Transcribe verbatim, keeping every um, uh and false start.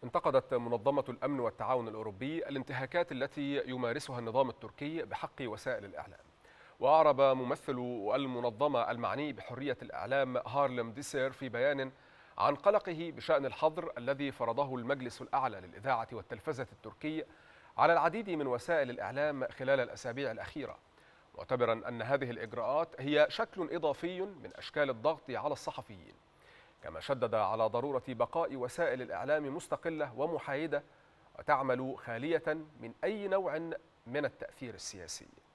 انتقدت منظمة الأمن والتعاون الأوروبي الانتهاكات التي يمارسها النظام التركي بحق وسائل الإعلام. وأعرب ممثل المنظمة المعني بحرية الإعلام هارلم ديسير في بيان عن قلقه بشأن الحظر الذي فرضه المجلس الأعلى للإذاعة والتلفزة التركي على العديد من وسائل الإعلام خلال الأسابيع الأخيرة، معتبرا أن هذه الإجراءات هي شكل إضافي من أشكال الضغط على الصحفيين. كما شدد على ضرورة بقاء وسائل الإعلام مستقلة ومحايدة وتعمل خالية من أي نوع من التأثير السياسي.